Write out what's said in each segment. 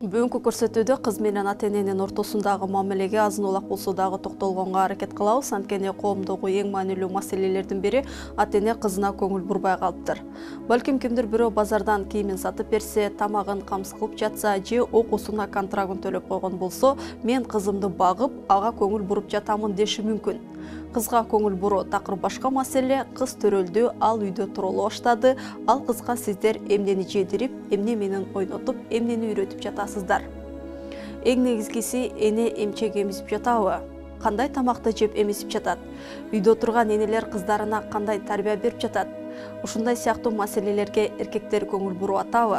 Бүгүнкү көрсөтүүдө кыз менен ата-эненин ортосундагы мамилеге азын улак болсо дагы токтолгонго аракет кылабыз. Анткени коомдогу эң маанилүү маселелердин бири ата-эне кызына көңүл бурбай калыптыр. Балким кимдир бирөө базардан кийимин сатып берсе, тамагын камсыз кылып жатса же окуусуна контрагын төлөп койгон болсо, мен кызымды багып, ага көңүл буруп жатамын деши мүмкүн. Кызга көңүл буруу такыр башка маселе. Кыз төрөлдү, ал үйдө турулу баштады. Ал кызга сиздер эмнени жедирип, эмне менен ойнотуп, эмнени үйрөтүп жатасыздар? Эң негизгиси, эне эмчек эмизип жатабы? Кандай тамакты жеп эмизип жатат? Үйдө турган энелер кыздарына кандай тарбия берип жатат? Ушундай сыяктуу маселелерге эркектер көңүл буруп атабы?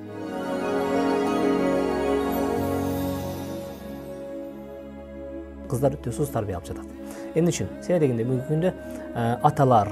Kızlar өтө сууз тарбия алып жатат. Эмне үчүн? Себеби дегенде бүгүнкү күндө аталар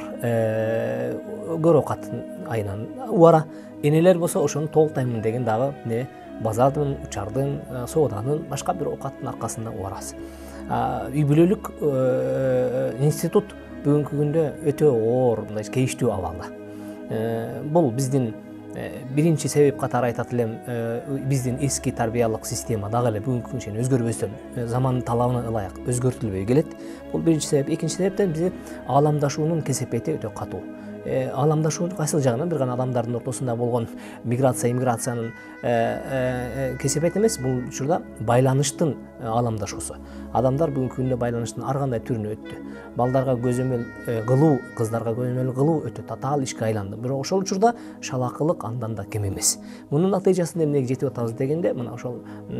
көрө катын айынан убара, энелер болсо ошону толуктаймын деген дагы не базардын, учардын, сооданын, башка бир оокаттын аркасында убарабыз. Үй бүлөлүк институт бүгүнкү күндө өтө оор, мындай кейиштүү абалда. Бул биздин биринчи себеп катары айтат элем, биздин эски тарбиялык система дагы эле бүгүнкү күнгө чейин өзгөрбөстөн, замандын талабына ылайык өзгөртүлбөй келет. Бул биринчи себеп. Экинчи себептен биздин ааламдашуунун кесепети өтө катуу. Ааламдашуу кайсыл жагынан бир гана адамдардын ортосунда болгон иммиграциянын кесепети эмес, бул учурда байланыштын ааламдашуусу. Адамдар бүгүнкү күндө байланыштын ар кандай түрүнө өттү. Балдарга көзөмөл кылуу, кыздарга көзөмөл кылуу өтө татаал ишке айланды. Бирок ошол учурда шалакылык андан да кем эмес. Мунун натыйжасында эмнеге жетип атабыз дегенде, мына ошол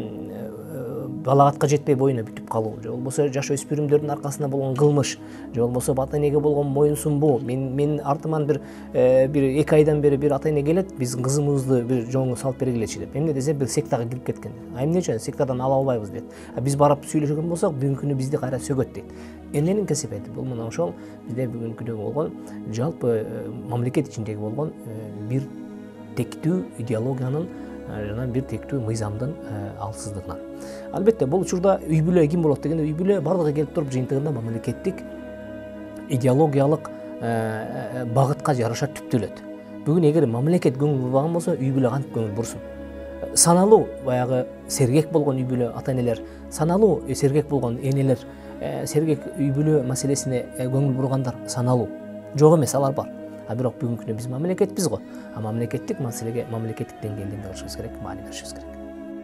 балагатка жетпей боюна бүтүп калуу, же болбосо жаш өспүрүмдөрдүн аркасында болгон кылмыш, же болбосо ата-энеге болгон моюнсунбоо. Мен артыман бир эки айдан бери бир ата-эне келет, биз кызымызды бир жоңго салып бергилечи деп. Эмне десе, бир сектага кирип кеткен. Эмне үчүн? Сектадан ала албайбыз дейт. Биз барып сүйлөшкөн болсок, бүгүнкү күндө бизди кайра сөгөт дейт. Эненин кесепети бул мына ошол бизде бүгүнкү күндө болгон жалпы мамлекет ичиндеги болгон бир тектүү идеологиянын жана бир тектүү мыйзамдын алсыздыгынан. Албетте, бул учурда үй бүлө ким болот дегенде, үй бүлө бардыгы келип туруп жыйынтыгында мамлекеттик идеологиялык багытка жараша түптөлөт. Бүгүн эгер мамлекет көңүл бурбаган болсо, үй бүлө кантип көңүл бурсун? Саналуу баягы сергек болгон үй бүлө ата-энелер, саналуу сергек болгон энелер, сергек үй бүлө маселесине көңүл бургандар саналуу. Жок эмес, алар бар. Бирок бүгүнкү күндө биз мамлекетпиз го. Мамлекеттик маселеге мамлекеттик деңгээлде кылышыбыз керек, маани беришибиз керек.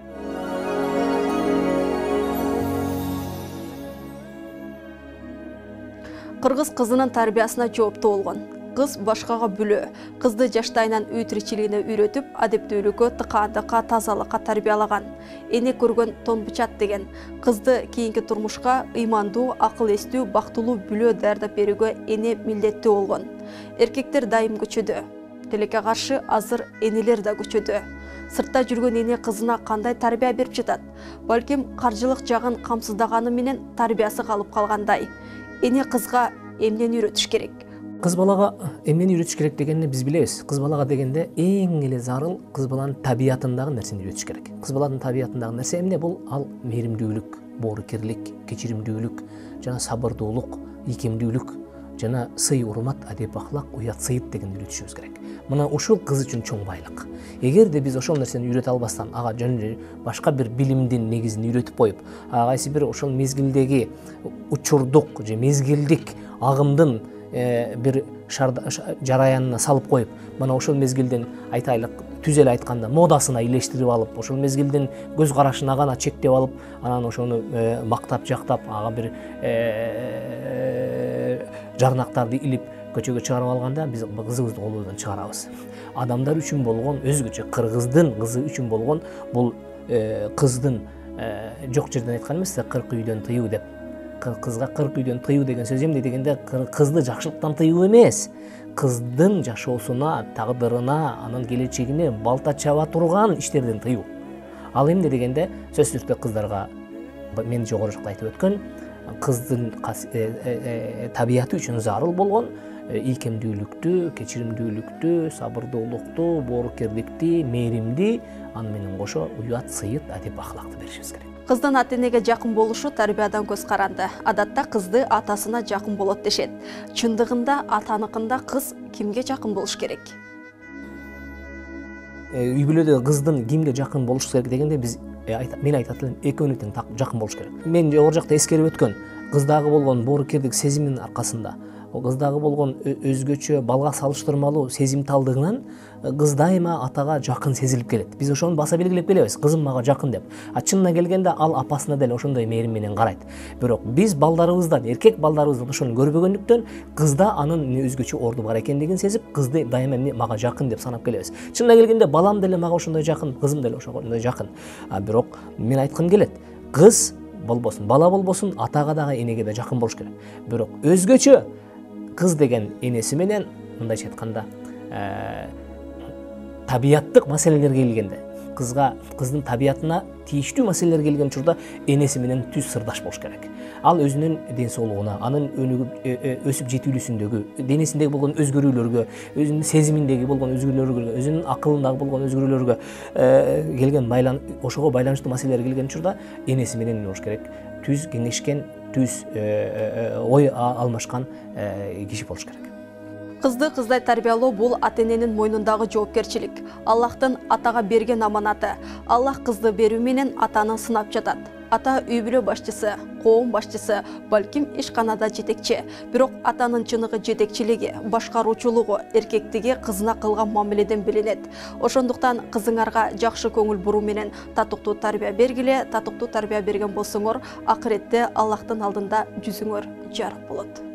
Кыргыз кызынын тарбиясына жооптуу болгон. Кыз башкага бүлө. Кызды жаштайынан үй тиричилигине үйрөтүп, адептүүлүккө, тыкаандыкка, тазалыкка тарбиялаган. Эне көргөн тон бычат деген. Кызды кийинки турмушка ыймандуу, акыл эстүү, бактылуу бүлө даярдап берүүгө эне милдеттүү болгон. Эркектер дайым көчөдө. Тилекке каршы азыр энелер да көчөдө. Сыртта жүргөн эне кызына кандай тарбия берип жатат? Балким каржылык жагын камсыздаганы менен тарбиясы калып калгандай. Эне кызга эмнени үйрөтүш керек? Кыз балага эмнени үйрөтүш керек дегенди биз билебиз. Кыз балага дегенде эң эле зарыл кыз баланын табиятындагы нерсени үйрөтүш керек. Кыз баланын табиятындагы нерсе эмне? Бул ал мээримдүүлүк, боорукерлик, кечиримдүүлүк, жана сабырдуулук, ийкемдүүлүк, жана сый, урмат, адеп, ахлак, уят, сыйыт дегенди үйрөтүшүбүз керек. Мына ушул кыз үчүн чоң байлык. Эгерде биз ошол нерсени үйрөтө албастан, ага жөн башка бир билимдин негизин үйрөтүп коюп, кайсы бир ошол мезгилдеги учурдук же мезгилдик агымдын бир жараянына салып коюп, мына ошол мезгилдин айтайлык түз эле айтканда модасына илештирип алып, ошол мезгилдин көз карашына гана чектеп алып, анан ошону мактап, жактап, ага бир жарнактарды илип көчөгө чыгарып алганда, биз кызыбызды колубуздан чыгарабыз. Адамдар үчүн болгон өзгөчө, кыргыздын кызы үчүн болгон бул кыздын жок жерден айткан эмес, 40 үйдөн тыюу деп. Кызга 40 үйдөн тыюу деген сөз эмне дегенде, кызды жакшылыктан тыюу эмес, кыздын жашоосуна, тагдырына, анын келечегине балта чаба турган иштерден тыюу. Ал эмне дегенде, сөзсүз түрдө кыздарга мен жогору жакта айтып өткөн, кыздын табияты үчүн зарыл болгон ийкемдүүлүктү, кечиримдүүлүктү, сабырдуулукту, боорукерликти, мээримди, аны менен кошо уят, сыйыт, адеп, ахлакты беришибиз керек. Кыздын ата-энеге жакын болушу тарбиядан көз каранды. Адатта кызды атасына жакын болот дешет. Чындыгында атаныкында кыз кимге жакын болуш керек? үй бүлөдө кыздын кимге жакын болуш керек дегенде биз мен айтат элем экөөнү тең жакын болуш керек. Мен жогору жакта эскерип өткөн кыздагы болгон боорукердик сезиминин аркасында, кыздагы болгон өзгөчө балга салыштырмалуу сезимталдыгынан кыз дайыма атага жакын сезилип келет. Биз ошону баса белгилеп келебиз, кызым мага жакын деп. А чынына келгенде ал апасына деле ошондой мээрим менен карайт. Бирок биз балдарыбыздан, эркек балдарыбыздан ошону көрбөгөндүктөн кызда анын өзгөчө орду бар экендигин сезип, кызды дайыма мага жакын деп санап келебиз. Чынына келгенде балам деле мага ошондой жакын, кызым деле ошондой жакын. Бирок мен айткым келет, кыз болбосун, бала болбосун, атага дагы энеге да жакын болуш керек. Бирок өзгөчө кыз деген энеси менен мындайча айтканда табияттык маселелерге келгенде, кыздын табиятына тийиштүү маселелер келген учурда энеси менен түз сырдаш болуш керек. Ал өзүнүн ден соолугуна, анын өсүп жетүүлүүсүндөгү, денесиндеги болгон өзгөрүүлөргө, өзүнүн сезиминдеги болгон өзгөрүүлөргө, өзүнүн акылындагы болгон өзгөрүүлөргө келген ошого байланыштуу маселелер келген учурда энеси менен болуш керек. Түз кеңешкен, түз ой алмашкан киши болуш керек. Кызды кыздай тарбиялоо бул ата-эненин мойнундагы жоопкерчилик. Аллахтын атага берген аманаты. Аллах кызды берүү менен атаны сынап жатат. Ата үй бүлө башчысы, коом башчысы, балким ишканада жетекчи. Бирок атанын чыныгы жетекчилиги, башкаруучулугу, эркектиги кызына кылган мамиледен билинет. Ошондуктан кызыңарга жакшы көңүл буруу менен татыктуу тарбия бергиле. Татыктуу тарбия берген болсоңор, акыретте Аллахтын алдында жүзүңөр жарык болот.